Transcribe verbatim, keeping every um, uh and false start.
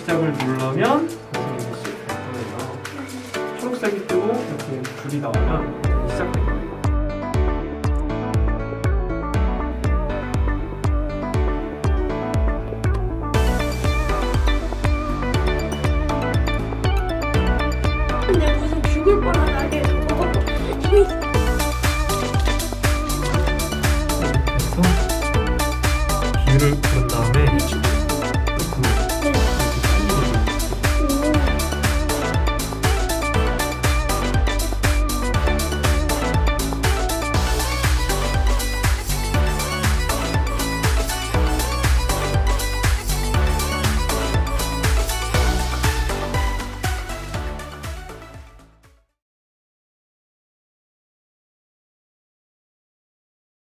시작을 누르면 방송이 시작될 거예요. 초록색이 뜨고 이렇게 불이 나오면 시작될 거예요.